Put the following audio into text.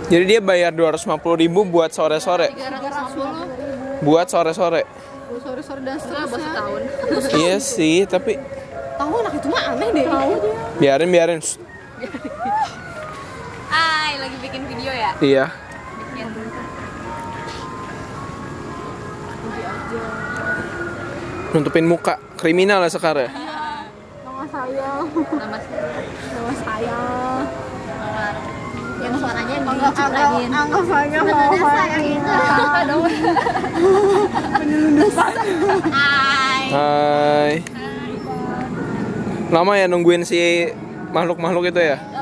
Jadi dia bayar 250.000 buat sore-sore. 350 Buat sore-sore. sore-sore dan seterusnya setahun. Iya sih, tapi Tahu anak itu mah aneh deh. Tahu dia. biarin. Shh. Lagi bikin video ya? Iya. Bikin. Nutupin muka kriminal ya sekarang. Nama saya. Nama Nama saya. yang suaranya Anggap saya sebenarnya mau saya itu apa dong? Hai. Hai. Lama ya nungguin si makhluk-makhluk itu ya?